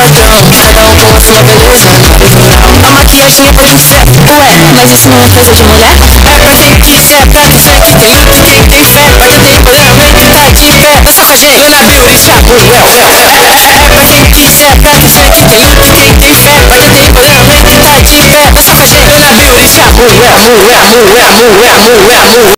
Cada um com a sua beleza natural. A maquiagem é pra quem quiser. Ué, mas isso não é coisa de mulher? É pra quem quiser, pra quem tem luta, quem tem fé, pra quem tem poder, quem tá de pé. Dança com a gente, Ana Beauty, Thiago, é pra quem quiser, pra quem tem luta, quem tem fé, pra quem tem poder, quem tá de pé. Dança com a gente, Ana Beauty, Thiago,